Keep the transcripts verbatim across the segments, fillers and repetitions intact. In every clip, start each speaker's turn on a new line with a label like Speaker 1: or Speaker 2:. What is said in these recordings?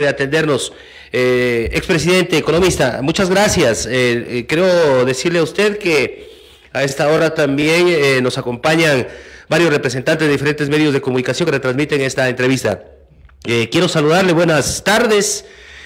Speaker 1: de atendernos. Eh, expresidente, economista, muchas gracias. Eh, eh, quiero decirle a usted que a esta hora también eh, nos acompañan varios representantes de diferentes medios de comunicación que retransmiten esta entrevista. Eh, quiero saludarle, buenas tardes.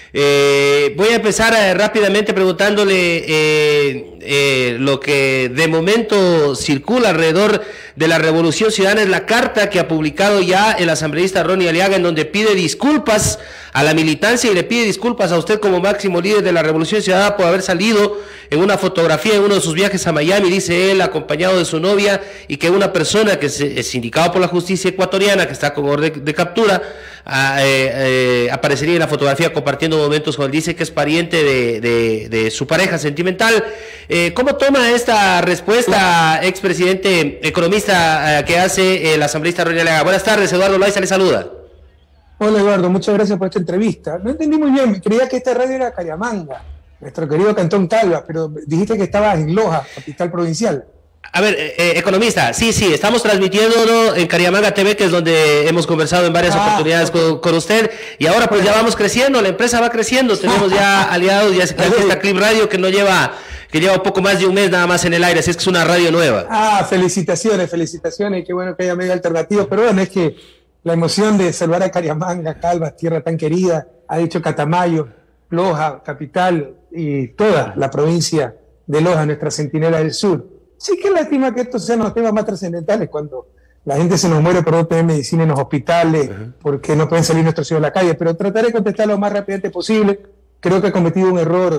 Speaker 1: Eh, voy a empezar eh, rápidamente preguntándole eh, eh, lo que de momento circula alrededor de la Revolución Ciudadana. Es la carta que ha publicado ya el asambleísta Ronnie Aliaga, en donde pide disculpas a la militancia y le pide disculpas a usted como máximo líder de la Revolución Ciudadana por haber salido en una fotografía en uno de sus viajes a Miami, dice él, acompañado de su novia, y que una persona que es indicado por la justicia ecuatoriana, que está con orden de captura, a, eh, eh, aparecería en la fotografía compartiendo momentos con él. Dice que es pariente de, de, de su pareja sentimental. Eh, ¿Cómo toma esta respuesta, expresidente economista, eh, que hace el asambleísta Ronnie Aliaga? Buenas tardes, Eduardo Loaiza le saluda.
Speaker 2: Hola Eduardo, muchas gracias por esta entrevista. No entendí muy bien, creía que esta radio era Cariamanga, nuestro querido Cantón Calvas, pero dijiste que estabas en Loja, capital provincial.
Speaker 1: A ver, eh, economista, sí, sí, estamos transmitiéndolo en Cariamanga T V, que es donde hemos conversado en varias ah, oportunidades okay. con, con usted, y ahora pues ya vamos creciendo, la empresa va creciendo, tenemos ya aliados, ya está Clip Radio, que no lleva, que lleva un poco más de un mes nada más en el aire, así es que es una radio nueva.
Speaker 2: Ah, felicitaciones, felicitaciones, qué bueno que haya medio alternativo, pero bueno, es que la emoción de saludar a Cariamanga, Calvas, tierra tan querida, ha dicho Catamayo, Loja, capital, y toda la provincia de Loja, nuestra centinela del sur. Sí, que lástima que estos sean los temas más trascendentales cuando la gente se nos muere por no tener medicina en los hospitales, uh-huh. porque no pueden salir nuestros hijos a la calle, pero trataré de contestar lo más rápidamente posible. Creo que ha cometido un error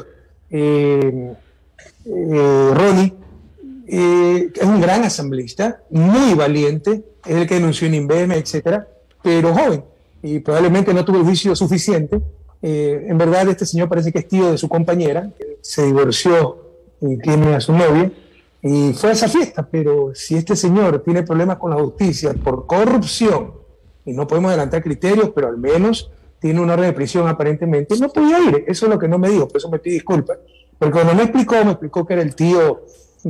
Speaker 2: eh, eh, Ronnie, eh, es un gran asambleísta, muy valiente, es el que denunció en INVEME, etcétera, pero joven, y probablemente no tuvo el juicio suficiente. Eh, en verdad este señor parece que es tío de su compañera, que se divorció y tiene a su novia, y fue a esa fiesta, pero si este señor tiene problemas con la justicia por corrupción, y no podemos adelantar criterios, pero al menos tiene una orden de prisión aparentemente, no podía ir. Eso es lo que no me dijo, por eso me pide disculpas, porque cuando me explicó, me explicó que era el tío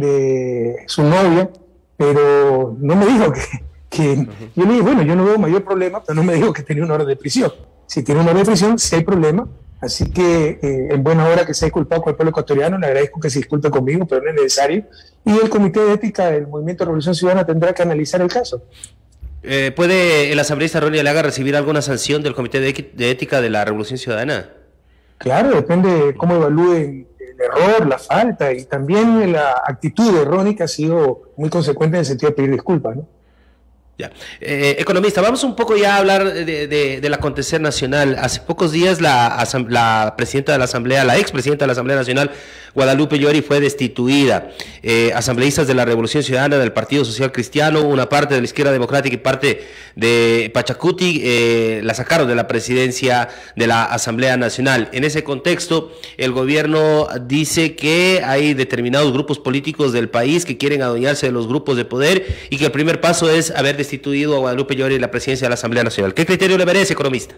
Speaker 2: de su novia, pero no me dijo que, que uh-huh. yo le dije, bueno, yo no veo mayor problema, pero no me dijo que tenía una orden de prisión. Si tiene una orden de prisión, sí hay problema. Así que eh, en buena hora que se ha disculpado con el pueblo ecuatoriano, le agradezco que se disculpe conmigo, pero no es necesario. Y el Comité de Ética del Movimiento de Revolución Ciudadana tendrá que analizar el caso.
Speaker 1: Eh, ¿Puede el asambleísta Ronnie Aliaga recibir alguna sanción del Comité de, de Ética de la Revolución Ciudadana?
Speaker 2: Claro, depende de cómo evalúen el error, la falta, y también la actitud de Ronnie, que ha sido muy consecuente en el sentido de pedir disculpas, ¿no?
Speaker 1: Ya. Eh, economista, vamos un poco ya a hablar de, de, del acontecer nacional. Hace pocos días la, la presidenta de la Asamblea, la expresidenta de la Asamblea Nacional, Guadalupe Llori, fue destituida. Eh, asambleístas de la Revolución Ciudadana, del Partido Social Cristiano, una parte de la Izquierda Democrática y parte de Pachacuti, eh, la sacaron de la presidencia de la Asamblea Nacional. En ese contexto, el gobierno dice que hay determinados grupos políticos del país que quieren adueñarse de los grupos de poder y que el primer paso es haber destituido a Guadalupe Llori de la presidencia de la Asamblea Nacional. ¿Qué criterio le merece, economista?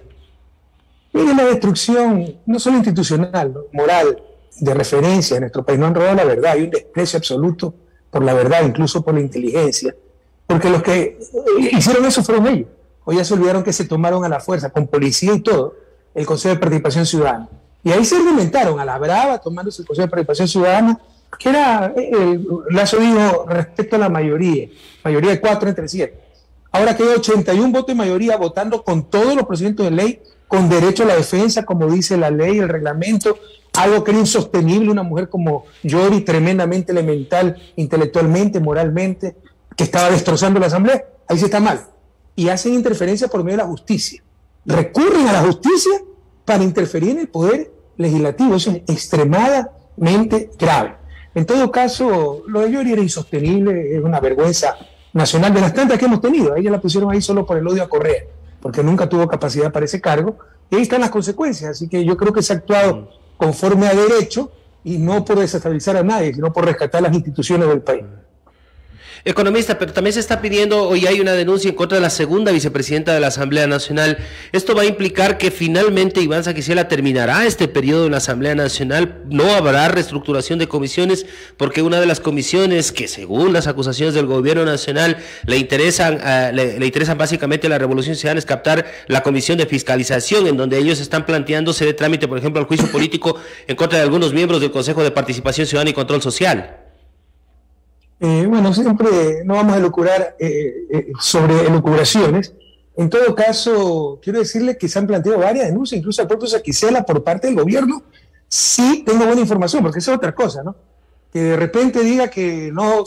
Speaker 2: Mire, la destrucción, no solo institucional, ¿no? moral, de referencia en nuestro país, no han robado la verdad, hay un desprecio absoluto por la verdad, incluso por la inteligencia, porque los que hicieron eso fueron ellos. Hoy ya se olvidaron que se tomaron a la fuerza, con policía y todo, el Consejo de Participación Ciudadana. Y ahí se argumentaron a la brava, tomándose el Consejo de Participación Ciudadana, que era, eh, Lazo dijo, respecto a la mayoría, mayoría de cuatro entre siete. Ahora queda ochenta y uno votos de mayoría votando con todos los procedimientos de ley, con derecho a la defensa, como dice la ley, el reglamento, algo que era insostenible, una mujer como Llori, tremendamente elemental, intelectualmente, moralmente, que estaba destrozando la Asamblea. Ahí sí está mal. Y hacen interferencia por medio de la justicia. Recurren a la justicia para interferir en el poder legislativo. Eso es extremadamente grave. En todo caso, lo de Llori era insostenible, es una vergüenza nacional de las tantas que hemos tenido. A ella la pusieron ahí solo por el odio a Correa, porque nunca tuvo capacidad para ese cargo, y ahí están las consecuencias. Así que yo creo que se ha actuado conforme a derecho y no por desestabilizar a nadie, sino por rescatar las instituciones del país.
Speaker 1: Economista, pero también se está pidiendo, hoy hay una denuncia en contra de la segunda vicepresidenta de la Asamblea Nacional. ¿Esto va a implicar que finalmente Iván Saquicela terminará este periodo en la Asamblea Nacional? ¿No habrá reestructuración de comisiones? Porque una de las comisiones que, según las acusaciones del gobierno nacional, le interesan, uh, le, le interesan básicamente a la Revolución Ciudadana, es captar la comisión de fiscalización, en donde ellos están planteándose de trámite, por ejemplo, al juicio político en contra de algunos miembros del Consejo de Participación Ciudadana y Control Social.
Speaker 2: Eh, bueno, siempre no vamos a elucubrar eh, eh, sobre elucubraciones. En todo caso, quiero decirle que se han planteado varias denuncias, incluso al propio Saquicela por parte del gobierno. Sí tengo buena información, porque esa es otra cosa, ¿no? Que de repente diga que no,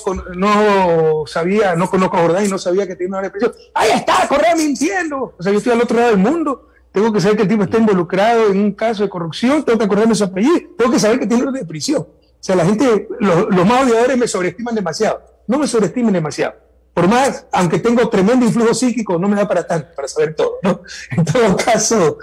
Speaker 2: no sabía, no conozco a Jordán y no sabía que tenía una represión. ¡Ahí está, Correa mintiendo! O sea, yo estoy al otro lado del mundo, tengo que saber que el tipo está involucrado en un caso de corrupción, tengo que acordarme su apellido, tengo que saber que tiene orden de prisión. O sea, la gente, los, los más odiadores me sobreestiman demasiado. No me sobreestimen demasiado. Por más, aunque tengo tremendo influjo psíquico, no me da para tanto, para saber todo, ¿no? En todo caso,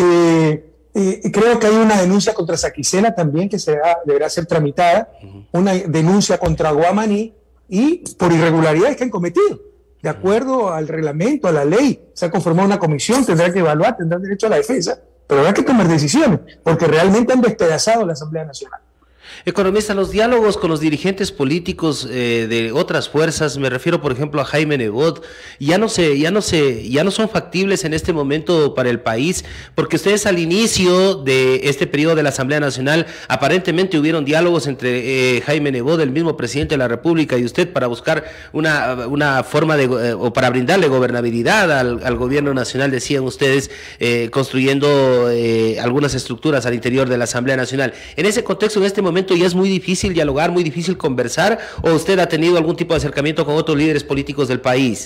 Speaker 2: eh, eh, creo que hay una denuncia contra Saquicela también que será, deberá ser tramitada, uh-huh. Una denuncia contra Guamaní y por irregularidades que han cometido. De acuerdo al reglamento, a la ley, se ha conformado una comisión, tendrá que evaluar, tendrá derecho a la defensa, pero habrá que tomar decisiones, porque realmente han despedazado la Asamblea Nacional.
Speaker 1: Economista, los diálogos con los dirigentes políticos eh, de otras fuerzas, me refiero por ejemplo a Jaime Nebot, ya no se, ya no se, ya no son factibles en este momento para el país, porque ustedes al inicio de este periodo de la Asamblea Nacional aparentemente hubieron diálogos entre eh, Jaime Nebot, el mismo presidente de la República, y usted para buscar una, una forma de, eh, o para brindarle gobernabilidad al, al gobierno nacional, decían ustedes, eh, construyendo eh, algunas estructuras al interior de la Asamblea Nacional. En ese contexto, en este momento, ya es muy difícil dialogar, muy difícil conversar, o usted ha tenido algún tipo de acercamiento con otros líderes políticos del país?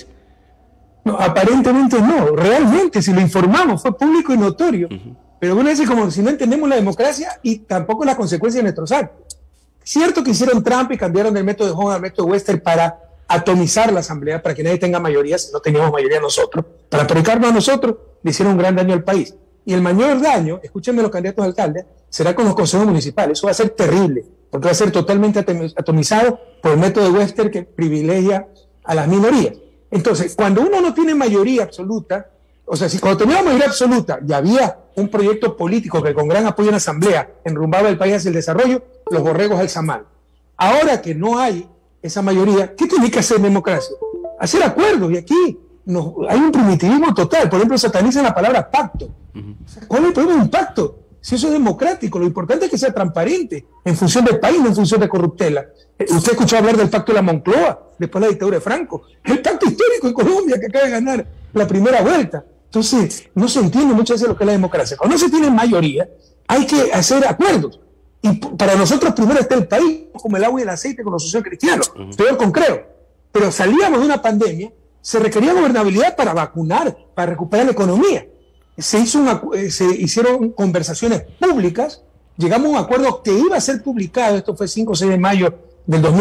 Speaker 2: No, aparentemente no, realmente si lo informamos fue público y notorio, uh-huh. Pero una vez como si no entendemos la democracia y tampoco las consecuencias de nuestros actos. Cierto que hicieron trampa y cambiaron del método de Hong al método Wester para atomizar la asamblea, para que nadie tenga mayoría, si no teníamos mayoría nosotros, para predicarnos a nosotros, le hicieron un gran daño al país. Y el mayor daño, escúchenme los candidatos a alcalde, será con los consejos municipales. Eso va a ser terrible, porque va a ser totalmente atomizado por el método de Wester que privilegia a las minorías. Entonces, cuando uno no tiene mayoría absoluta, o sea, si cuando teníamos mayoría absoluta y había un proyecto político que con gran apoyo en la asamblea enrumbaba el país hacia el desarrollo, los borregos al zamal. Ahora que no hay esa mayoría, ¿qué tiene que hacer en democracia? Hacer acuerdos, y aquí no, hay un primitivismo total. Por ejemplo, satanizan la palabra pacto. ¿Cuál es el problema de un pacto? Si eso es democrático, lo importante es que sea transparente, en función del país, no en función de corruptela. Usted escuchó hablar del pacto de la Moncloa, después de la dictadura de Franco. El pacto histórico en Colombia, que acaba de ganar la primera vuelta. Entonces, no se entiende muchas veces lo que es la democracia. Cuando no se tiene mayoría, hay que hacer acuerdos. Y para nosotros primero está el país, como el agua y el aceite con los sociocristianos, uh-huh. Peor con creo. Pero salíamos de una pandemia, se requería gobernabilidad para vacunar, para recuperar la economía. Se, hizo una, se hicieron conversaciones públicas, llegamos a un acuerdo que iba a ser publicado, esto fue cinco o seis de mayo del dos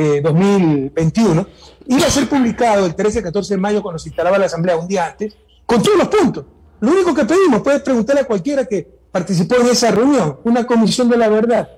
Speaker 2: mil veintiuno, iba a ser publicado el trece y catorce de mayo cuando se instalaba la asamblea un día antes, con todos los puntos. Lo único que pedimos, puedes preguntarle a cualquiera que participó en esa reunión, una comisión de la verdad,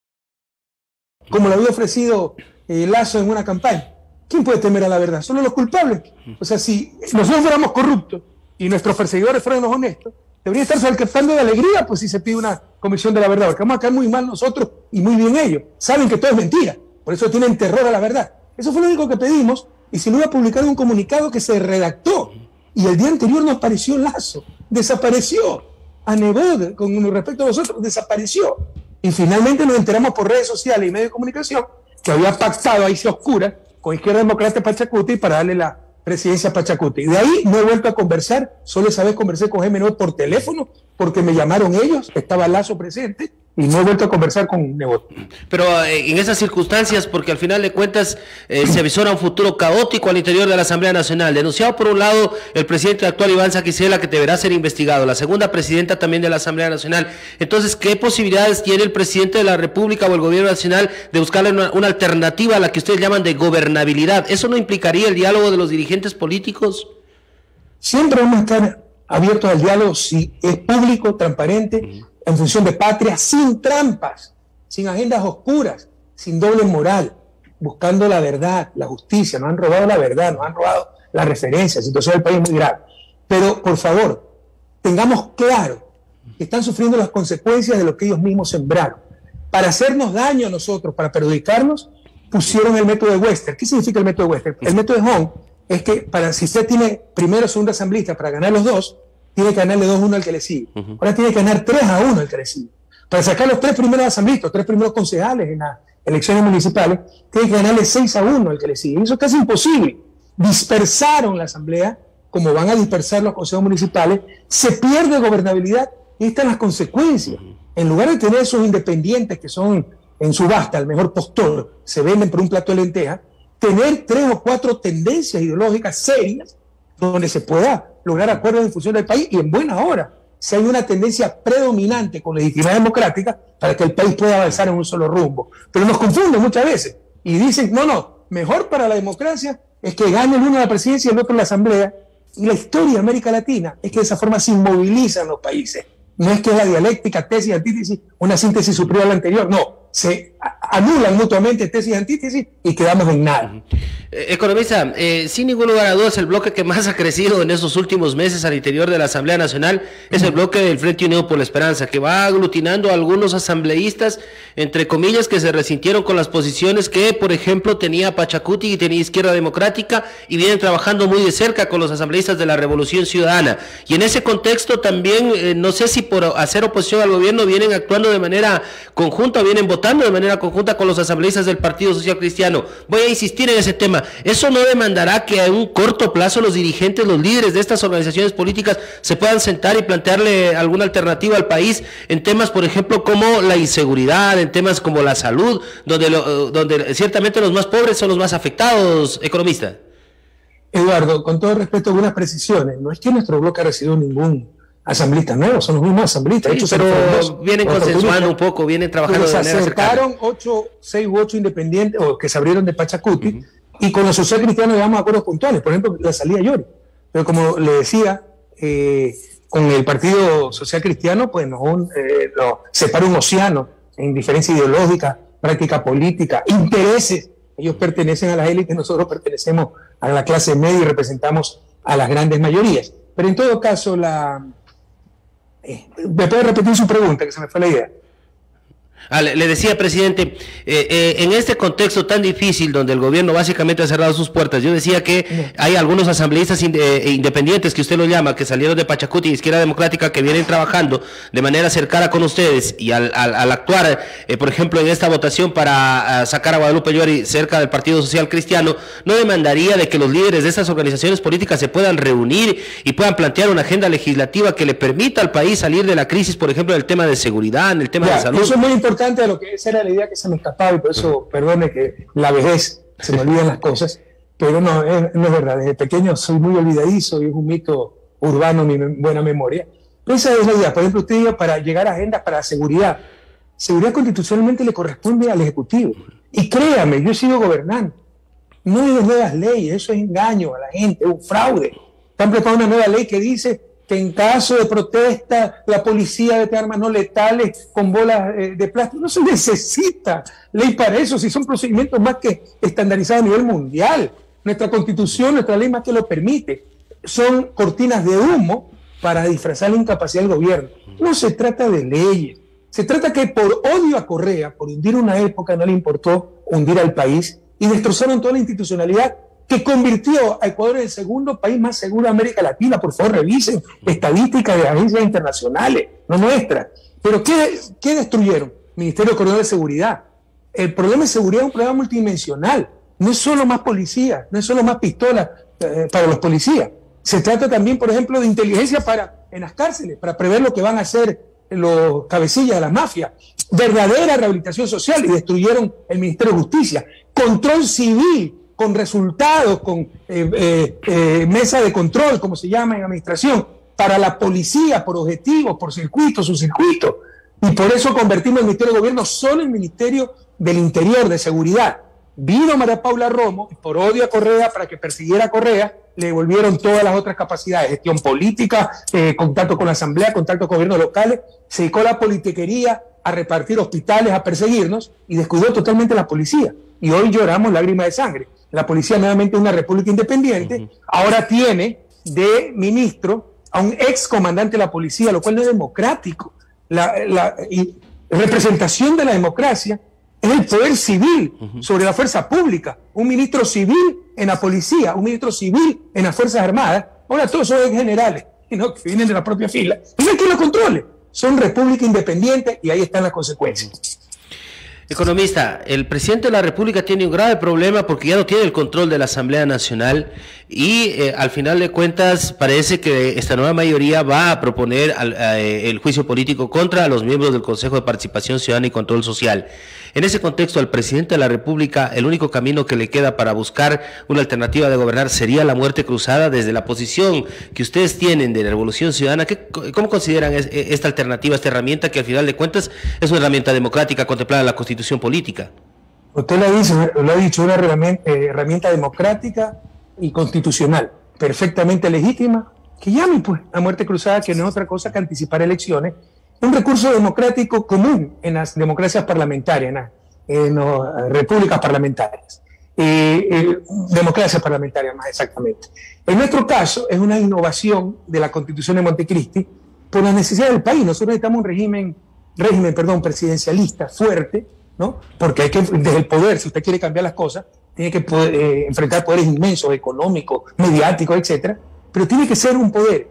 Speaker 2: como lo había ofrecido eh, Lazo en una campaña. ¿Quién puede temer a la verdad? Solo los culpables. O sea, si nosotros fuéramos corruptos y nuestros perseguidores fueran los honestos, debería estar saltando de alegría, pues si se pide una comisión de la verdad, porque vamos a caer muy mal nosotros y muy bien ellos. Saben que todo es mentira, por eso tienen terror a la verdad. Eso fue lo único que pedimos, y se lo iba a publicar en un comunicado que se redactó, y el día anterior no apareció Lazo, desapareció. A Nebot, con respecto a nosotros, desapareció. Y finalmente nos enteramos por redes sociales y medios de comunicación que había pactado ahí se oscura con Izquierda Democrática Pachacuti para darle la presidencia a Pachacuti. De ahí no he vuelto a conversar, solo esa vez conversé con Jaime Nebot por teléfono, porque me llamaron ellos, estaba Lazo presente, y no he vuelto a conversar con Nebot.
Speaker 1: Pero eh, en esas circunstancias, porque al final de cuentas eh, se avisora un futuro caótico al interior de la Asamblea Nacional, denunciado por un lado el presidente actual Iván Saquicela, que deberá ser investigado, la segunda presidenta también de la Asamblea Nacional. Entonces, ¿qué posibilidades tiene el presidente de la República o el gobierno nacional de buscarle una, una alternativa a la que ustedes llaman de gobernabilidad? ¿Eso no implicaría el diálogo de los dirigentes políticos?
Speaker 2: Siempre vamos a estar abiertos al diálogo si es público, transparente, uh-huh. En función de patria, sin trampas, sin agendas oscuras, sin doble moral. buscando la verdad, la justicia, nos han robado la verdad, nos han robado la referencia, la situación del país es muy grave. Pero, por favor, tengamos claro que están sufriendo las consecuencias de lo que ellos mismos sembraron. Para hacernos daño a nosotros, para perjudicarnos, pusieron el método de Webster. ¿Qué significa el método de Webster? El método de Hong es que para, si usted tiene primero o segundo asambleísta para ganar los dos, tiene que ganarle dos a uno al que le sigue. Uh-huh. Ahora tiene que ganar tres a uno al que le sigue. Para sacar los tres primeros asambleístas, los tres primeros concejales en las elecciones municipales, tiene que ganarle seis a uno al que le sigue. Y eso es casi imposible. Dispersaron la asamblea, como van a dispersar los consejos municipales, se pierde gobernabilidad y están las consecuencias. En lugar de tener esos independientes que son en subasta, el mejor postor, se venden por un plato de lentejas, tener tres o cuatro tendencias ideológicas serias donde se pueda lograr acuerdos en función del país y en buena hora, si hay una tendencia predominante con legitimidad democrática para que el país pueda avanzar en un solo rumbo. Pero nos confunden muchas veces y dicen, no, no, mejor para la democracia es que gane el uno la presidencia y el otro la asamblea. Y la historia de América Latina es que de esa forma se inmovilizan los países. No es que es la dialéctica, tesis y antítesis, una síntesis superior a la anterior, no. Se anulan mutuamente tesis y antítesis y quedamos en nada.
Speaker 1: Eh, economista, eh, sin ningún lugar a dudas, el bloque que más ha crecido en estos últimos meses al interior de la Asamblea Nacional es el bloque del Frente Unido por la Esperanza, que va aglutinando a algunos asambleístas, entre comillas, que se resintieron con las posiciones que, por ejemplo, tenía Pachacuti y tenía Izquierda Democrática, y vienen trabajando muy de cerca con los asambleístas de la Revolución Ciudadana. Y en ese contexto también, eh, no sé si por hacer oposición al gobierno vienen actuando de manera conjunta, vienen votando de manera conjunta con los asambleístas del Partido Social Cristiano. Voy a insistir en ese tema. ¿Eso no demandará que a un corto plazo los dirigentes, los líderes de estas organizaciones políticas se puedan sentar y plantearle alguna alternativa al país en temas, por ejemplo, como la inseguridad, en temas como la salud, donde, lo, donde ciertamente los más pobres son los más afectados, economista?
Speaker 2: Eduardo, con todo respeto, algunas precisiones. No es que nuestro bloque ha recibido ningún asambleístas nuevos, son los mismos asambleístas.
Speaker 1: Sí,
Speaker 2: hecho,
Speaker 1: pero los, vienen consensuando un poco, vienen trabajando de manera cercana.
Speaker 2: Se acercaron ocho, seis u ocho independientes o que se abrieron de Pachacuti, uh-huh. y con los social cristianos llegamos a acuerdos puntuales, por ejemplo, la salida Llori. Pero como le decía, eh, con el Partido Social Cristiano, pues nos eh, no, separa un océano en diferencia ideológica, práctica política, intereses. Ellos pertenecen a las élites, nosotros pertenecemos a la clase media y representamos a las grandes mayorías. Pero en todo caso, la... Eh, ¿me puede repetir su pregunta, que se me fue la idea?
Speaker 1: Ah, le, le decía, presidente, eh, eh, en este contexto tan difícil donde el gobierno básicamente ha cerrado sus puertas, yo decía que no. hay algunos asambleístas ind eh, independientes, que usted lo llama, que salieron de Pachacuti y Izquierda Democrática, que vienen trabajando de manera cercana con ustedes, y al, al, al actuar, eh, por ejemplo, en esta votación para uh, sacar a Guadalupe Llori cerca del Partido Social Cristiano, ¿no demandaría de que los líderes de estas organizaciones políticas se puedan reunir y puedan plantear una agenda legislativa que le permita al país salir de la crisis, por ejemplo, en el tema de seguridad, en el tema
Speaker 2: ya,
Speaker 1: de salud?
Speaker 2: Eso es muy importante. De lo que esa era la idea que se me escapaba, y por eso perdone que la vejez se me olvidan las cosas, pero no, es, no es verdad. Desde pequeño soy muy olvidadizo y es un mito urbano mi buena memoria. Pero esa es la idea. Por ejemplo, usted diga, para llegar a agendas para seguridad, seguridad constitucionalmente le corresponde al Ejecutivo, y créame, yo he sido gobernante. No hay nuevas leyes, eso es engaño a la gente, es un fraude. Están preparando una nueva ley que dice que en caso de protesta la policía debe tener armas no letales con bolas eh, de plástico. No se necesita ley para eso, si son procedimientos más que estandarizados a nivel mundial. Nuestra Constitución, nuestra ley más que lo permite. Son cortinas de humo para disfrazar la incapacidad del gobierno. No se trata de leyes, se trata que por odio a Correa, por hundir una época, no le importó hundir al país y destrozaron toda la institucionalidad que convirtió a Ecuador en el segundo país más seguro de América Latina. Por favor, revisen estadísticas de agencias internacionales, no nuestras. Pero ¿qué, qué destruyeron? Ministerio Coordinador de Seguridad. El problema de seguridad es un problema multidimensional. No es solo más policías, no es solo más pistolas eh, para los policías. Se trata también, por ejemplo, de inteligencia para, en las cárceles, para prever lo que van a hacer los cabecillas de la mafia. Verdadera rehabilitación social, y destruyeron el Ministerio de Justicia. Control civil, con resultados, con eh, eh, eh, mesa de control, como se llama en administración, para la policía, por objetivos, por circuitos, subcircuitos. Y por eso convertimos el Ministerio de Gobierno solo en Ministerio del Interior, de Seguridad. Vino María Paula Romo, y por odio a Correa, para que persiguiera a Correa, le devolvieron todas las otras capacidades, gestión política, eh, contacto con la Asamblea, contacto con gobiernos locales, se dedicó a la politiquería, a repartir hospitales, a perseguirnos, y descuidó totalmente la policía. Y hoy lloramos lágrimas de sangre. La policía nuevamente es una república independiente, uh-huh. ahora tiene de ministro a un ex comandante de la policía, lo cual no es democrático. La, la y representación de la democracia es el poder civil uh-huh. sobre la fuerza pública. Un ministro civil en la policía, un ministro civil en las Fuerzas Armadas. Ahora todos son generales, ¿no? Que vienen de la propia fila. Y no hay quien los controle. Son república independiente y ahí están las consecuencias.
Speaker 1: Economista, el presidente de la República tiene un grave problema porque ya no tiene el control de la Asamblea Nacional y eh, al final de cuentas parece que esta nueva mayoría va a proponer al, a, el juicio político contra los miembros del Consejo de Participación Ciudadana y Control Social. En ese contexto, al presidente de la República, el único camino que le queda para buscar una alternativa de gobernar sería la muerte cruzada. Desde la posición que ustedes tienen de la Revolución Ciudadana, ¿qué, ¿cómo consideran es, esta alternativa, esta herramienta que al final de cuentas es una herramienta democrática contemplada en la Constitución política?
Speaker 2: Usted lo ha dicho, lo ha dicho una herramienta, eh, herramienta democrática y constitucional, perfectamente legítima, que llame pues a muerte cruzada, que no es otra cosa que anticipar elecciones. Un recurso democrático común en las democracias parlamentarias, en las, en las repúblicas parlamentarias, eh, eh, democracias parlamentarias más exactamente. En nuestro caso es una innovación de la Constitución de Montecristi por las necesidades del país. Nosotros necesitamos un régimen, régimen perdón, presidencialista fuerte, ¿no? Porque hay que, desde el poder, si usted quiere cambiar las cosas, tiene que poder, eh, enfrentar poderes inmensos, económicos, mediáticos, etcétera, pero tiene que ser un poder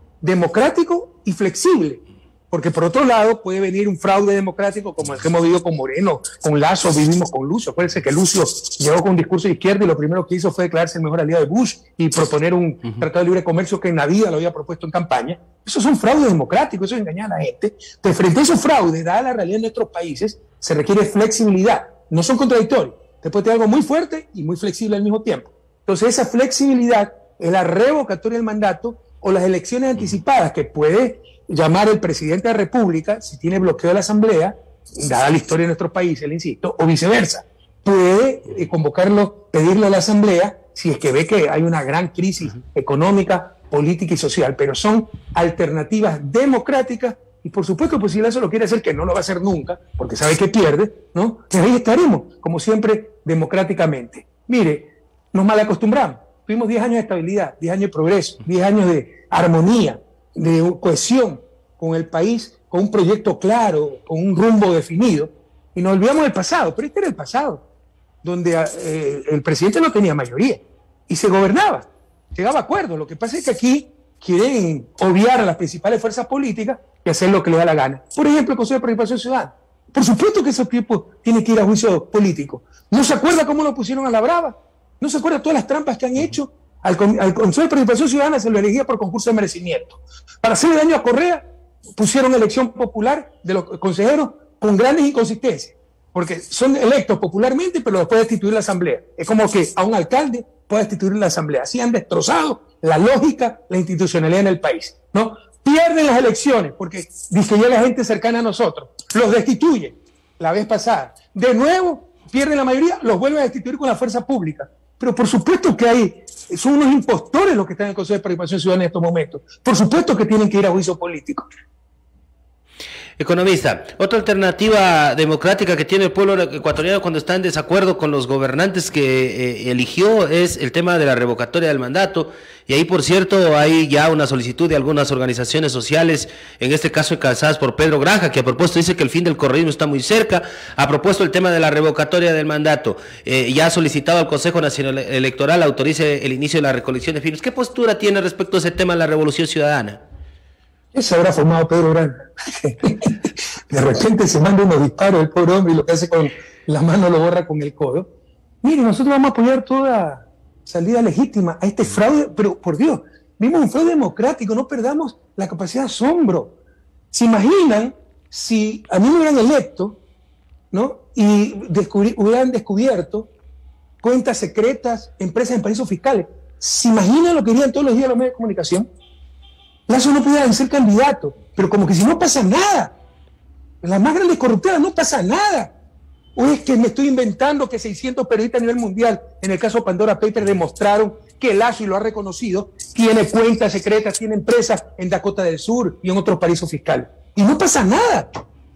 Speaker 2: democrático y flexible. Porque por otro lado puede venir un fraude democrático como el que hemos vivido con Moreno, con Lazo, vivimos con Lucio. Acuérdense que Lucio llegó con un discurso de izquierda y lo primero que hizo fue declararse el mejor aliado de Bush y proponer un uh-huh. tratado de libre comercio que en la vida lo había propuesto en campaña. Eso es un fraude democrático, eso es engañar a la gente. Pues frente a esos fraudes, dada la realidad de nuestros países, se requiere flexibilidad. No son contradictorios. Usted puede tener algo muy fuerte y muy flexible al mismo tiempo. Entonces esa flexibilidad es la revocatoria del mandato o las elecciones anticipadas que puede llamar el presidente de la República, si tiene bloqueo de la Asamblea, dada la historia de nuestros países, le insisto, o viceversa. Puede eh, convocarlo, pedirle a la Asamblea, si es que ve que hay una gran crisis económica, política y social, pero son alternativas democráticas y por supuesto, pues si eso lo quiere hacer, que no lo va a hacer nunca, porque sabe que pierde, ¿no? Pues ahí estaremos, como siempre, democráticamente. Mire, nos malacostumbramos. Tuvimos diez años de estabilidad, diez años de progreso, diez años de armonía, de cohesión con el país, con un proyecto claro, con un rumbo definido, y nos olvidamos del pasado, pero este era el pasado, donde eh, el presidente no tenía mayoría y se gobernaba, llegaba a acuerdos. Lo que pasa es que aquí quieren obviar a las principales fuerzas políticas y hacer lo que les da la gana. Por ejemplo, el Consejo de Participación Ciudadana. Por supuesto que esos tipos tienen que ir a juicio político. ¿No se acuerda cómo lo pusieron a la brava? ¿No se acuerda todas las trampas que han hecho? Al, al Consejo de Participación Ciudadana se lo elegía por concurso de merecimiento. Para hacerle daño a Correa, pusieron elección popular de los consejeros con grandes inconsistencias, porque son electos popularmente, pero los puede destituir la Asamblea. Es como que a un alcalde puede destituir la Asamblea. Así han destrozado la lógica, la institucionalidad en el país, ¿no? Pierden las elecciones porque dice que llega gente cercana a nosotros, los destituyen la vez pasada. De nuevo, pierden la mayoría, los vuelven a destituir con la fuerza pública. Pero por supuesto que hay, son unos impostores los que están en el Consejo de Participación Ciudadana en estos momentos. Por supuesto que tienen que ir a juicio político.
Speaker 1: Economista, otra alternativa democrática que tiene el pueblo ecuatoriano cuando está en desacuerdo con los gobernantes que eh, eligió es el tema de la revocatoria del mandato. Y ahí, por cierto, hay ya una solicitud de algunas organizaciones sociales, en este caso encabezadas por Pedro Granja, que a propósito dice que el fin del correísmo está muy cerca, ha propuesto el tema de la revocatoria del mandato. Eh, ya ha solicitado al Consejo Nacional Electoral autorice el inicio de la recolección de firmas. ¿Qué postura tiene respecto a ese tema de la Revolución Ciudadana?
Speaker 2: ¿Qué se habrá formado Pedro Granja? De repente se manda unos disparos el pobre hombre y lo que hace con la mano lo borra con el codo. Mire, nosotros vamos a apoyar toda salida legítima a este fraude, pero por Dios, vimos un fraude democrático, no perdamos la capacidad de asombro. ¿Se imaginan si a mí me hubieran electo, ¿no? Y descubri hubieran descubierto cuentas secretas, empresas en paraísos fiscales? ¿Se imaginan lo que dirían todos los días los medios de comunicación? Lazo no pudiera ser candidato, pero como que si no pasa nada. En las más grandes corruptelas no pasa nada. ¿O es que me estoy inventando que seiscientos periodistas a nivel mundial, en el caso Pandora Papers, demostraron que Lazo, y lo ha reconocido, tiene cuentas secretas, tiene empresas en Dakota del Sur y en otros paraísos fiscales? Y no pasa nada.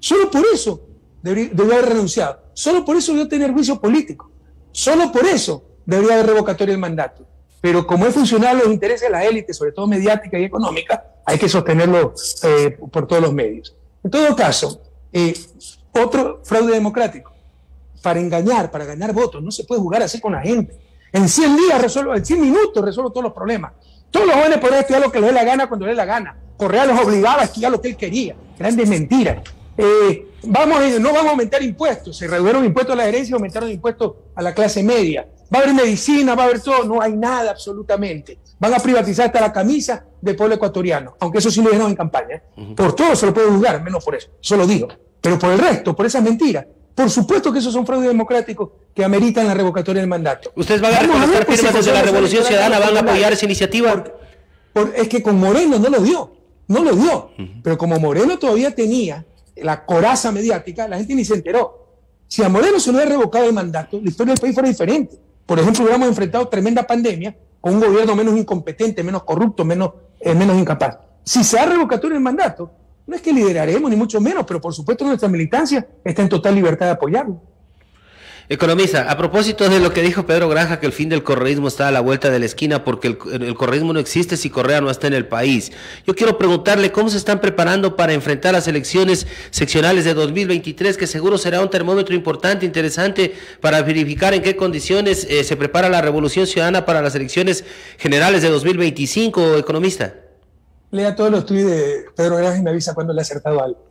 Speaker 2: Solo por eso debería, debería haber renunciado. Solo por eso debió tener juicio político. Solo por eso debería haber revocatoria del mandato. Pero como es funcional los intereses de la élite, sobre todo mediática y económica, hay que sostenerlo eh, por todos los medios. En todo caso, eh, otro fraude democrático. Para engañar, para ganar votos, no se puede jugar así con la gente. En cien días resuelvo, en cien minutos resuelvo todos los problemas. Todos los jóvenes podrían estudiar lo que les dé la gana cuando les dé la gana. Correa los obligaba a estudiar lo que él quería. Grandes mentiras. Eh, vamos, no vamos a aumentar impuestos. Se redujeron impuestos a la herencia y aumentaron impuestos a la clase media. Va a haber medicina, va a haber todo. No hay nada absolutamente. Van a privatizar hasta la camisa del pueblo ecuatoriano. Aunque eso sí lo dijeron en campaña. ¿eh? Uh-huh. Por todo se lo puede juzgar, menos por eso. Eso lo digo. Pero por el resto, por esas mentiras, por supuesto que esos son fraudes democráticos que ameritan la revocatoria del mandato.
Speaker 1: ¿Ustedes van a reconocer firmas desde la Revolución Ciudadana? ¿Van a apoyar esa iniciativa?
Speaker 2: Por, por, es que con Moreno no lo dio. No lo dio. Uh-huh. Pero como Moreno todavía tenía la coraza mediática, la gente ni se enteró. Si a Moreno se le hubiera revocado el mandato, la historia del país fuera diferente. Por ejemplo, hubiéramos enfrentado tremenda pandemia con un gobierno menos incompetente, menos corrupto, menos, eh, menos incapaz. Si se da revocatoria del mandato, no es que lideraremos, ni mucho menos, pero por supuesto nuestra militancia está en total libertad de apoyarlo.
Speaker 1: Economista, a propósito de lo que dijo Pedro Granja, que el fin del correísmo está a la vuelta de la esquina porque el, el correísmo no existe si Correa no está en el país. Yo quiero preguntarle cómo se están preparando para enfrentar las elecciones seccionales de dos mil veintitrés, que seguro será un termómetro importante, interesante, para verificar en qué condiciones eh, se prepara la Revolución Ciudadana para las elecciones generales de dos mil veinticinco, economista.
Speaker 2: Lea todos los tweets de Pedro Granja y me avisa cuando le ha acertado algo.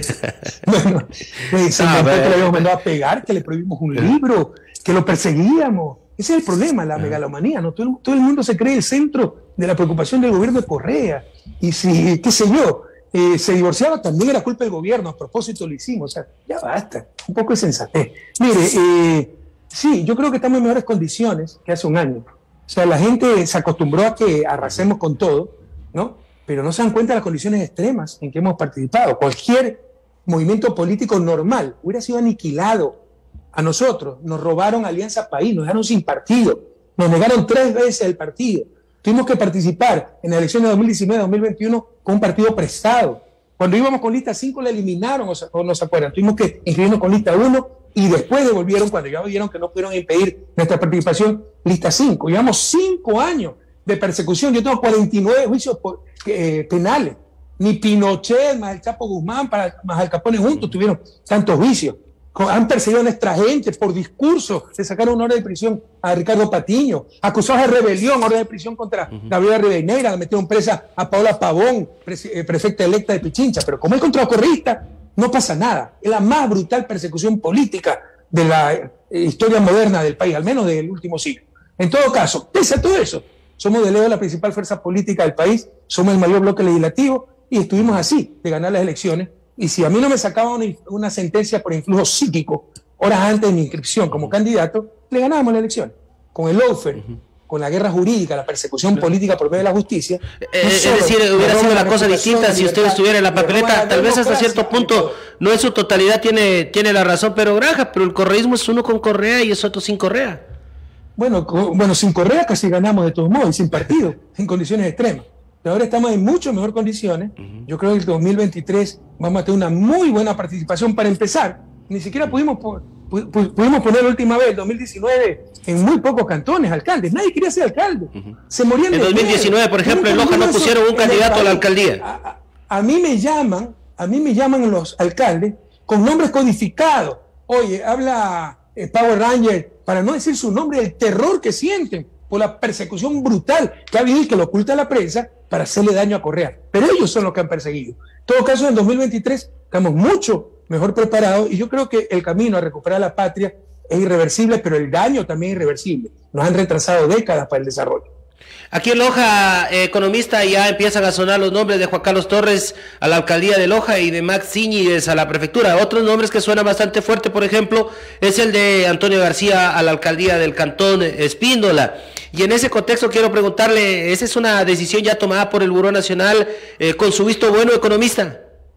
Speaker 2: Bueno, pues, se inventó que le habíamos mandado a pegar, que le prohibimos un libro, que lo perseguíamos. Ese es el problema, la megalomanía, ¿no? Todo, todo el mundo se cree el centro de la preocupación del gobierno de Correa. Y si, qué sé yo, eh, se divorciaba, también era culpa del gobierno. A propósito lo hicimos. O sea, ya basta. Un poco de sensatez. Mire, eh, sí, yo creo que estamos en mejores condiciones que hace un año. O sea, la gente se acostumbró a que arrasemos con todo, ¿no? Pero no se dan cuenta de las condiciones extremas en que hemos participado. Cualquier movimiento político normal hubiera sido aniquilado. A nosotros nos robaron Alianza País, nos dejaron sin partido, nos negaron tres veces el partido. Tuvimos que participar en las elecciones de dos mil diecinueve a dos mil veintiuno con un partido prestado. Cuando íbamos con lista cinco la eliminaron, o no se acuerdan. Tuvimos que inscribirnos con lista uno y después devolvieron, cuando ya vieron que no pudieron impedir nuestra participación, lista cinco. Llevamos cinco años de persecución. Yo tengo cuarenta y nueve juicios por, eh, penales. Ni Pinochet, más el Chapo Guzmán, para, más Al Capone juntos tuvieron tantos juicios. Han perseguido a nuestra gente por discurso. Le sacaron una orden de prisión a Ricardo Patiño. Acusados de rebelión, orden de prisión contra uh-huh. Gabriela Rivadeneira. Le metieron presa a Paola Pavón, pre eh, prefecta electa de Pichincha. Pero como es contracorreísta, no pasa nada. Es la más brutal persecución política de la eh, historia moderna del país, al menos del último siglo. En todo caso, pese a todo eso, somos de lejos la principal fuerza política del país, somos el mayor bloque legislativo y estuvimos así de ganar las elecciones. Y si a mí no me sacaban una, una sentencia por influjo psíquico horas antes de mi inscripción como candidato, le ganábamos la elección. Con el lawfare, uh-huh. con la guerra jurídica, la persecución política por medio de la justicia.
Speaker 1: Eh, no es decir, hubiera sido la cosa distinta si usted estuviera en la papeleta. Tal vez hasta cierto punto, no en su totalidad tiene, tiene la razón Pedro Granja, pero el correísmo es uno con Correa y es otro sin Correa.
Speaker 2: Bueno, bueno, sin Correa casi ganamos de todos modos y sin partido, en condiciones extremas. Pero ahora estamos en mucho mejor condiciones. Uh-huh. Yo creo que el dos mil veintitrés vamos a tener una muy buena participación para empezar. Ni siquiera pudimos, pu pudimos poner la última vez, el dos mil diecinueve, en muy pocos cantones, alcaldes. Nadie quería ser alcalde. Uh-huh. Se morían de
Speaker 1: En dos mil diecinueve, por ejemplo, en Loja no pusieron un candidato a la alcaldía.
Speaker 2: A, a, a mí me llaman, a mí me llaman los alcaldes con nombres codificados. Oye, habla eh, Power Ranger, para no decir su nombre, el terror que sienten por la persecución brutal que ha habido y que lo oculta la prensa para hacerle daño a Correa. Pero ellos son los que han perseguido. En todo caso, en dos mil veintitrés estamos mucho mejor preparados y yo creo que el camino a recuperar la patria es irreversible, pero el daño también es irreversible. Nos han retrasado décadas para el desarrollo.
Speaker 1: Aquí en Loja, eh, economista, ya empiezan a sonar los nombres de Juan Carlos Torres a la alcaldía de Loja y de Max Íñiguez a la prefectura. Otros nombres que suenan bastante fuerte, por ejemplo, es el de Antonio García a la alcaldía del Cantón Espíndola. Y en ese contexto quiero preguntarle, ¿esa es una decisión ya tomada por el Buró Nacional eh, con su visto bueno, economista?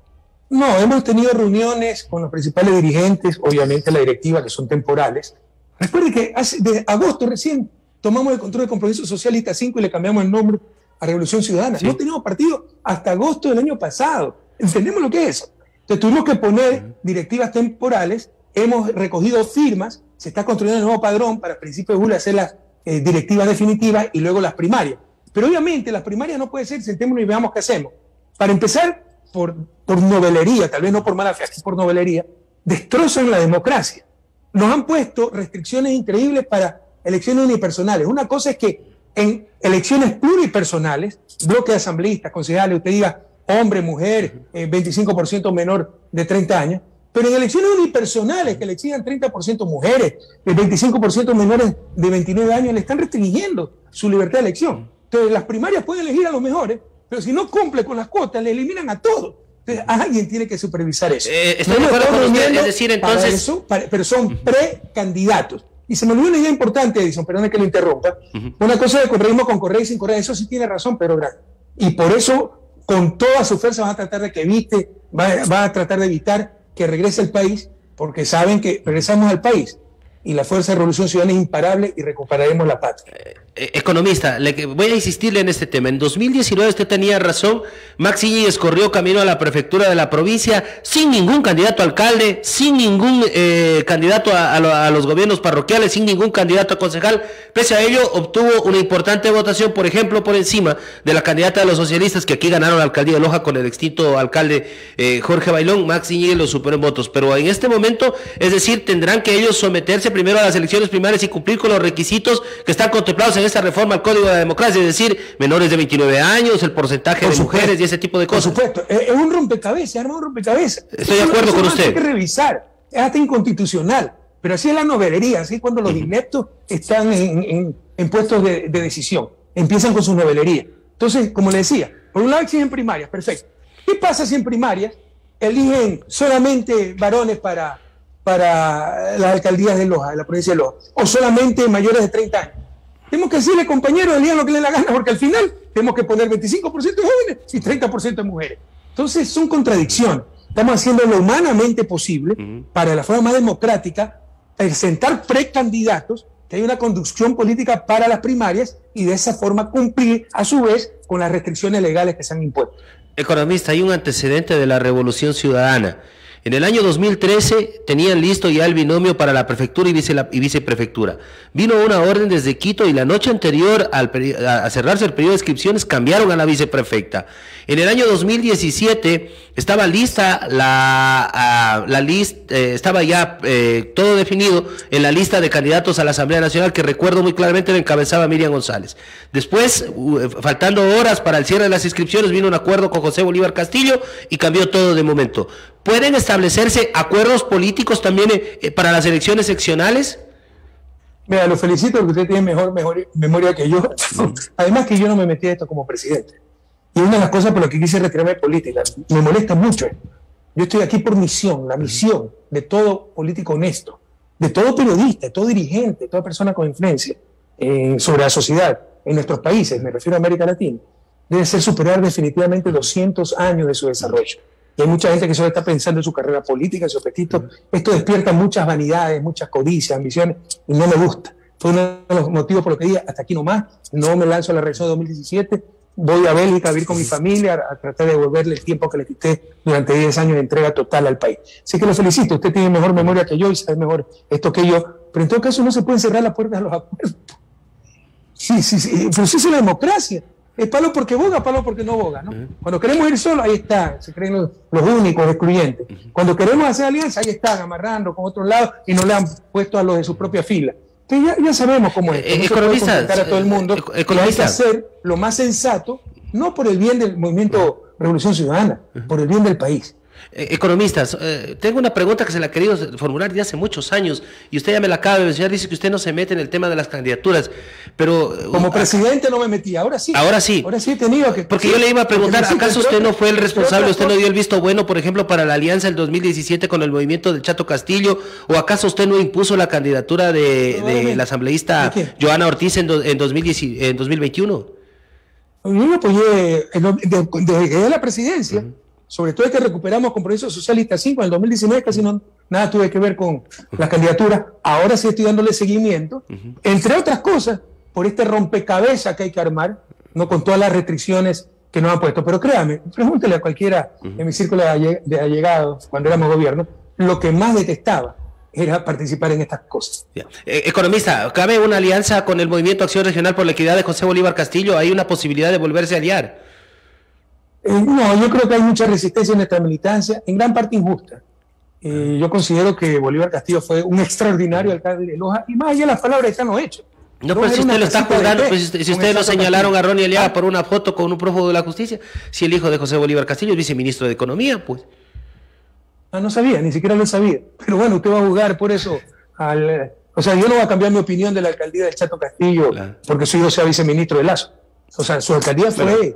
Speaker 2: No, hemos tenido reuniones con los principales dirigentes, obviamente la directiva, que son temporales. Recuerde que hace, de agosto recién tomamos el control del Compromiso Socialista cinco y le cambiamos el nombre a Revolución Ciudadana. Sí. No teníamos partido hasta agosto del año pasado. ¿Entendemos lo que es eso? Entonces tuvimos que poner directivas temporales, hemos recogido firmas, se está construyendo el nuevo padrón para principios de julio hacer las eh, directivas definitivas y luego las primarias. Pero obviamente las primarias no puede ser, sentémonos y veamos qué hacemos. Para empezar, por, por novelería, tal vez no por mala fe, aquí por novelería, destrozan la democracia. Nos han puesto restricciones increíbles para elecciones unipersonales. Una cosa es que en elecciones pluripersonales, bloque de asambleístas, concejales, usted diga hombre, mujer, eh, veinticinco por ciento menor de treinta años, pero en elecciones unipersonales que le exijan treinta por ciento mujeres, el veinticinco por ciento menores de veintinueve años, le están restringiendo su libertad de elección. Entonces, las primarias pueden elegir a los mejores, pero si no cumple con las cuotas, le eliminan a todos. Entonces, alguien tiene que supervisar eso.
Speaker 1: Eh, estoy no de acuerdo con usted, es decir, entonces...
Speaker 2: Para eso, para, pero son precandidatos. Y se me olvidó una idea importante, Edison, perdone que lo interrumpa. Uh-huh. Una cosa de correísmo con correa y sin correa, eso sí tiene razón, pero grande. Y por eso, con toda su fuerza, van a tratar de que evite, va, va a tratar de evitar que regrese al país, porque saben que regresamos al país y la fuerza de Revolución Ciudadana es imparable y recuperaremos la patria.
Speaker 1: Eh, economista, le, voy a insistirle en este tema. En dos mil diecinueve usted tenía razón, Max Íñiguez corrió camino a la prefectura de la provincia sin ningún candidato a alcalde, sin ningún eh, candidato a, a, a los gobiernos parroquiales, sin ningún candidato a concejal. Pese a ello, obtuvo una importante votación, por ejemplo, por encima de la candidata de los socialistas, que aquí ganaron la alcaldía de Loja con el extinto alcalde eh, Jorge Bailón. Max Íñiguez lo superó en votos. Pero en este momento, es decir, tendrán que ellos someterse primero a las elecciones primarias y cumplir con los requisitos que están contemplados en esta reforma al Código de la Democracia, es decir, menores de veintinueve años, el porcentaje por de supuesto, mujeres y ese tipo de cosas.
Speaker 2: Por supuesto, es un rompecabezas, arma un rompecabezas.
Speaker 1: Estoy de acuerdo con usted.
Speaker 2: Hay que revisar, es hasta inconstitucional, pero así es la novelería, así es cuando los ineptos están en, en, en puestos de, de decisión, empiezan con su novelería. Entonces, como le decía, por un lado exigen primarias, perfecto. ¿Qué pasa si en primarias eligen solamente varones para, para las alcaldías de Loja, de la provincia de Loja, o solamente mayores de treinta años? Tenemos que decirle, compañeros, elijan lo que les dé la gana, porque al final tenemos que poner veinticinco por ciento de jóvenes y treinta por ciento de mujeres. Entonces, son contradicciones. Estamos haciendo lo humanamente posible uh-huh. para la forma más democrática, presentar precandidatos, que haya una conducción política para las primarias y de esa forma cumplir, a su vez, con las restricciones legales que se han impuesto.
Speaker 1: Economista, hay un antecedente de la Revolución Ciudadana. En el año dos mil trece tenían listo ya el binomio para la prefectura y, vice, y viceprefectura. Vino una orden desde Quito y la noche anterior al a cerrarse el periodo de inscripciones cambiaron a la viceprefecta. En el año dos mil diecisiete estaba lista la, uh, la lista, eh, estaba ya eh, todo definido en la lista de candidatos a la Asamblea Nacional, que recuerdo muy claramente lo encabezaba Miriam González. Después, uh, faltando horas para el cierre de las inscripciones, vino un acuerdo con José Bolívar Castillo y cambió todo de momento. ¿Pueden establecerse acuerdos políticos también eh, para las elecciones seccionales?
Speaker 2: Mira, lo felicito porque usted tiene mejor, mejor memoria que yo. Además que yo no me metí a esto como presidente. Y una de las cosas por las que quise retirarme de política, me molesta mucho. Yo estoy aquí por misión, la misión de todo político honesto, de todo periodista, de todo dirigente, de toda persona con influencia eh, sobre la sociedad en nuestros países, me refiero a América Latina, debe ser superar definitivamente doscientos años de su desarrollo. Y hay mucha gente que solo está pensando en su carrera política, en su apetito. Esto despierta muchas vanidades, muchas codicias, ambiciones, y no me gusta. Fue uno de los motivos por los que dije, hasta aquí nomás, no me lanzo a la reelección de dos mil diecisiete, voy a Bélgica a vivir con mi familia, a tratar de devolverle el tiempo que le quité durante diez años de entrega total al país. Así que lo felicito, usted tiene mejor memoria que yo y sabe mejor esto que yo, pero en todo caso no se pueden cerrar las puertas a los acuerdos. Sí, sí, sí, el proceso de la democracia. Es palo porque boga, palo porque no boga, ¿no? Uh-huh. Cuando queremos ir solos, ahí está, se creen los, los únicos excluyentes. Uh-huh. Cuando queremos hacer alianza, ahí están, amarrando con otros lados y no le han puesto a los de su propia fila. Entonces ya, ya sabemos cómo es.
Speaker 1: Eh, no economistas,
Speaker 2: se puede a todo el mundo. Eh, hay que hacer lo más sensato, no por el bien del movimiento uh-huh. Revolución Ciudadana, uh-huh. por el bien del país.
Speaker 1: Eh, economistas, eh, tengo una pregunta que se la he querido formular de hace muchos años y usted ya me la acaba de mencionar, dice que usted no se mete en el tema de las candidaturas, pero...
Speaker 2: Como uh, presidente no me metí, ahora sí.
Speaker 1: Ahora sí.
Speaker 2: Ahora sí he tenido que...
Speaker 1: Porque sí, yo le iba a preguntar, ¿acaso usted no fue el responsable, usted no dio el visto bueno, por ejemplo, para la alianza del dos mil diecisiete con el movimiento del Chato Castillo, o acaso usted no impuso la candidatura de, no, de la asambleísta Joana Ortiz en, do, en, dos mil diez, en dos mil veintiuno?
Speaker 2: Yo me apoyé desde que llegué a la presidencia. Uh-huh. Sobre todo es que recuperamos Compromiso Socialista cinco en el dos mil diecinueve, casi no, nada tuve que ver con la candidatura. Ahora sí estoy dándole seguimiento, uh-huh. entre otras cosas, por este rompecabezas que hay que armar, no con todas las restricciones que nos han puesto. Pero créame, pregúntele a cualquiera uh-huh. en mi círculo de allegados, cuando éramos gobierno, lo que más detestaba era participar en estas cosas.
Speaker 1: Eh, economista, ¿cabe una alianza con el Movimiento Acción Regional por la Equidad de José Bolívar Castillo? ¿Hay una posibilidad de volverse a aliar?
Speaker 2: Eh, no, yo creo que hay mucha resistencia en nuestra militancia, en gran parte injusta. Eh, yo considero que Bolívar Castillo fue un extraordinario alcalde de Loja, y más allá de las palabras están los hechos.
Speaker 1: No, pero si usted lo está juzgando, pues si, si ustedes lo señalaron Castillo. a Ronnie Aliaga ah. por una foto con un prófugo de la justicia, si el hijo de José Bolívar Castillo es viceministro de Economía, pues.
Speaker 2: Ah, no sabía, ni siquiera lo sabía. Pero bueno, usted va a juzgar por eso al... O sea, yo no voy a cambiar mi opinión de la alcaldía del Chato Castillo claro. porque su hijo sea viceministro de Lazo. O sea, su alcaldía fue, claro.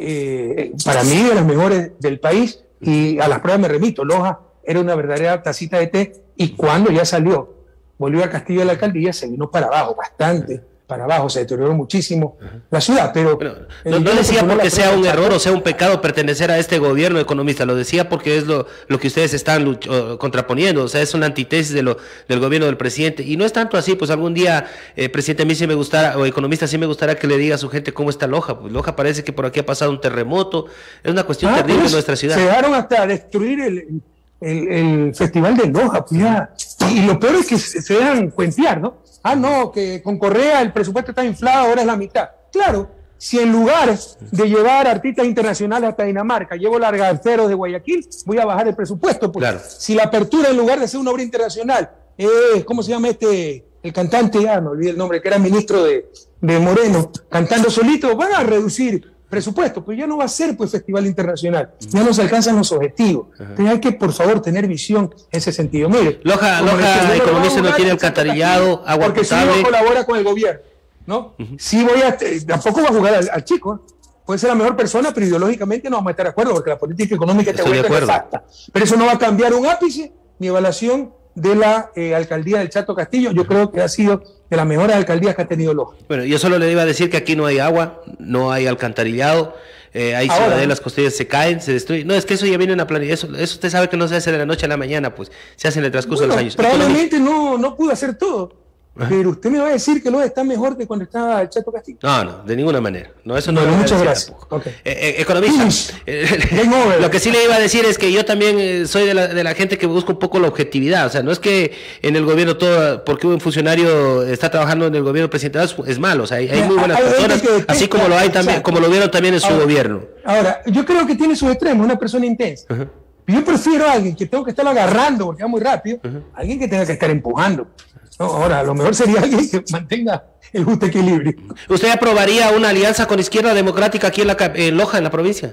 Speaker 2: eh, para mí, de las mejores del país, y a las pruebas me remito. Loja era una verdadera tacita de té, y cuando ya salió Bolívar Castillo de la alcaldía, se vino para abajo, bastante para abajo, se deterioró muchísimo uh-huh. la ciudad, pero...
Speaker 1: Bueno, no, no decía porque sea un error o sea un pecado pertenecer a este gobierno, economista, lo decía porque es lo, lo que ustedes están lucho, contraponiendo, o sea, es una antítesis de lo, del gobierno del presidente, y no es tanto así, pues algún día, eh, presidente, a mí sí me gustara, o economista, sí me gustaría que le diga a su gente cómo está Loja, pues Loja parece que por aquí ha pasado un terremoto, es una cuestión ah, terrible en nuestra ciudad.
Speaker 2: Se dejaron hasta destruir el... El, el festival de Loja, pues ya. Y lo peor es que se, se dejan cuentear, ¿no? Ah, no, que con Correa el presupuesto está inflado, ahora es la mitad. Claro, si en lugar de llevar artistas internacionales hasta Dinamarca, llevo largaceros de Guayaquil, voy a bajar el presupuesto. Pues. Claro. Si la apertura, en lugar de ser una obra internacional, es, ¿cómo se llama este? El cantante, ya me olvidé el nombre, que era ministro de, de Moreno, cantando solito, van a reducir presupuesto, pues ya no va a ser pues festival internacional, ya no se alcanzan los objetivos. Ajá. Entonces hay que por favor tener visión en ese sentido. Mire,
Speaker 1: Loja, Loja economista no tiene alcantarillado, agua
Speaker 2: porque
Speaker 1: potable.
Speaker 2: Si no colabora con el gobierno, ¿no? Uh-huh. Sí voy a, tampoco va a jugar al, al chico, ¿eh? Puede ser la mejor persona, pero ideológicamente no vamos a estar de acuerdo, porque la política económica te vuelve nefasta. Pero eso no va a cambiar un ápice mi evaluación de la eh, alcaldía del Chato Castillo. Yo creo que ha sido de las mejores alcaldías que ha tenido Loja.
Speaker 1: Bueno, yo solo le iba a decir que aquí no hay agua, no hay alcantarillado, eh, hay
Speaker 2: Ahora,
Speaker 1: ciudadelas costeras, se caen, se destruyen. No, es que eso ya viene en la planilla, eso, eso usted sabe que no se hace de la noche a la mañana, pues se hace en el transcurso
Speaker 2: bueno,
Speaker 1: de los años.
Speaker 2: Probablemente no, no pudo hacer todo. Ajá. Pero usted me va a decir que Loja está mejor que cuando estaba el Chato Castillo.
Speaker 1: No, no, de ninguna manera. No, eso no.
Speaker 2: Bueno, muchas gracias. Okay.
Speaker 1: Eh, eh, economista, eh, lo que sí le iba a decir es que yo también eh, soy de la, de la gente que busca un poco la objetividad. O sea, no es que en el gobierno todo, porque un funcionario está trabajando en el gobierno presidencial es malo. O sea, hay, hay muy buenas hay personas, que, así como lo hay también, como lo vieron también en su
Speaker 2: ahora,
Speaker 1: gobierno.
Speaker 2: Ahora, yo creo que tiene sus extremos, una persona intensa. Uh-huh. Yo prefiero a alguien que tengo que estarlo agarrando porque va muy rápido, uh-huh. a alguien que tenga que estar empujando. No, ahora, lo mejor sería alguien que mantenga el justo equilibrio.
Speaker 1: ¿Usted aprobaría una alianza con Izquierda Democrática aquí en, la, en Loja, en la provincia?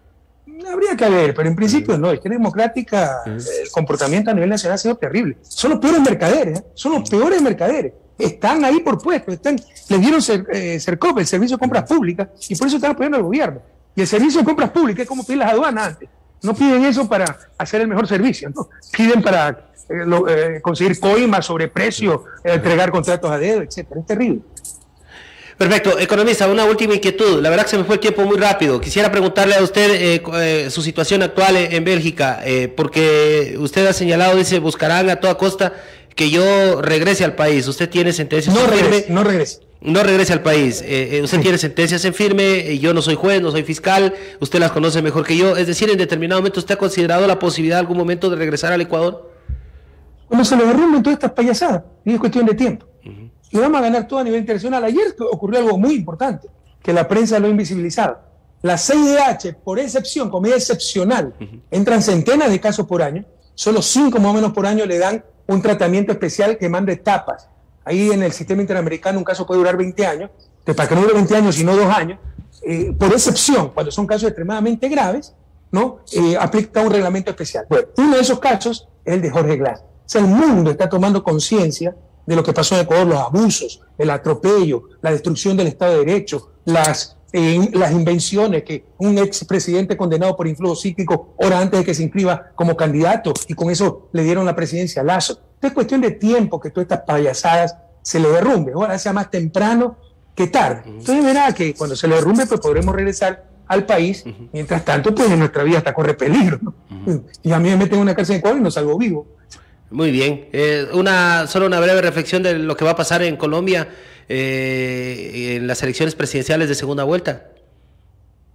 Speaker 2: Habría que ver, pero en principio uh-huh. no. Izquierda Democrática, uh-huh. el comportamiento a nivel nacional ha sido terrible. Son los peores mercaderes, ¿eh? son los peores mercaderes. Están ahí por puestos, están, les dieron ser, eh, Cercop, el Servicio de Compras Públicas, y por eso están apoyando al gobierno. Y el Servicio de Compras Públicas es como pedir las aduanas antes. No piden eso para hacer el mejor servicio, ¿no? Piden para eh, lo, eh, conseguir coimas sobre precios, eh, entregar contratos a dedo, etcétera. Es terrible.
Speaker 1: Perfecto. Economista, una última inquietud. La verdad que se me fue el tiempo muy rápido. Quisiera preguntarle a usted eh, eh, su situación actual en Bélgica, eh, porque usted ha señalado, dice, buscarán a toda costa que yo regrese al país. Usted tiene sentencias
Speaker 2: no
Speaker 1: en
Speaker 2: regrese,
Speaker 1: firme.
Speaker 2: No regrese.
Speaker 1: No regrese al país. Eh, eh, usted sí. tiene sentencias en firme. Yo no soy juez, no soy fiscal. Usted las conoce mejor que yo. Es decir, en determinado momento, ¿usted ha considerado la posibilidad en algún momento de regresar al Ecuador?
Speaker 2: Cuando se le derrumben todas estas payasadas, y es cuestión de tiempo. Uh-huh. Y vamos a ganar todo a nivel internacional. Ayer ocurrió algo muy importante, que la prensa lo ha invisibilizado. La C I D H, por excepción, como medida excepcional, uh-huh. entran centenas de casos por año. Solo cinco más o menos por año le dan un tratamiento especial que manda etapas. Ahí en el sistema interamericano un caso puede durar veinte años. Entonces, para que no dure veinte años, sino dos años, eh, por excepción, cuando son casos extremadamente graves, ¿no? Eh, aplica un reglamento especial. Bueno, uno de esos casos es el de Jorge Glass. O sea, el mundo está tomando conciencia de lo que pasó en Ecuador, los abusos, el atropello, la destrucción del Estado de Derecho, las, eh, las invenciones que un expresidente condenado por influjo psíquico hora antes de que se inscriba como candidato y con eso le dieron la presidencia a Lazo. Entonces es cuestión de tiempo que todas estas payasadas se le derrumbe. Ahora sea más temprano que tarde. Entonces verá que cuando se le derrumbe pues podremos regresar al país. Uh-huh. Mientras tanto pues en nuestra vida hasta corre peligro, ¿no? Uh-huh. Y a mí me meten en una cárcel en Ecuador y no salgo vivo.
Speaker 1: Muy bien. Eh, una solo una breve reflexión de lo que va a pasar en Colombia eh, en las elecciones presidenciales de segunda vuelta.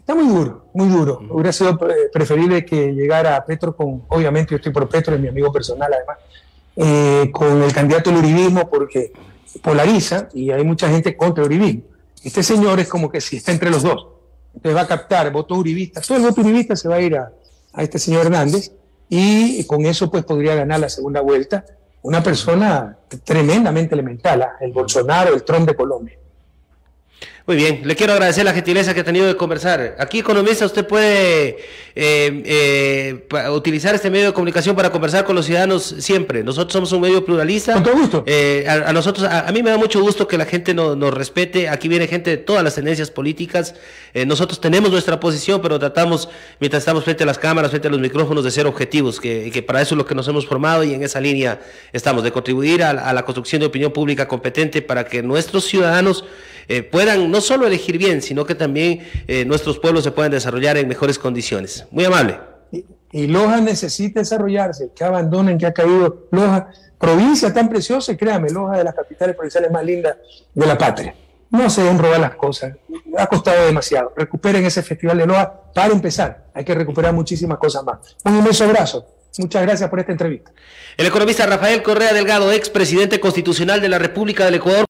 Speaker 2: Está muy duro, muy duro. Uh-huh. Hubiera sido preferible que llegara Petro con, obviamente yo estoy por Petro, es mi amigo personal además, eh, con el candidato del uribismo porque polariza y hay mucha gente contra el uribismo. Este señor es como que si está entre los dos. Entonces va a captar votos uribistas. Todo el voto uribista se va a ir a, a este señor Hernández y con eso pues podría ganar la segunda vuelta una persona tremendamente elemental, ¿eh? El Bolsonaro, el Trump de Colombia.
Speaker 1: Muy bien, le quiero agradecer la gentileza que ha tenido de conversar. Aquí, economista, usted puede eh, eh, utilizar este medio de comunicación para conversar con los ciudadanos siempre. Nosotros somos un medio pluralista.
Speaker 2: Con todo gusto.
Speaker 1: Eh, a, a nosotros, a, a mí me da mucho gusto que la gente no, nos respete. Aquí viene gente de todas las tendencias políticas. Eh, nosotros tenemos nuestra posición, pero tratamos, mientras estamos frente a las cámaras, frente a los micrófonos, de ser objetivos, que, que para eso es lo que nos hemos formado y en esa línea estamos, de contribuir a, a la construcción de opinión pública competente para que nuestros ciudadanos eh, puedan no solo elegir bien, sino que también eh, nuestros pueblos se puedan desarrollar en mejores condiciones. Muy amable.
Speaker 2: Y, y Loja necesita desarrollarse, que abandonen, que ha caído Loja, provincia tan preciosa, y créame, Loja de las capitales provinciales más lindas de la patria. No se deben robar las cosas, ha costado demasiado. Recuperen ese festival de Loja para empezar, hay que recuperar muchísimas cosas más. Un inmenso abrazo. Muchas gracias por esta entrevista.
Speaker 1: El economista Rafael Correa Delgado, expresidente constitucional de la República del Ecuador.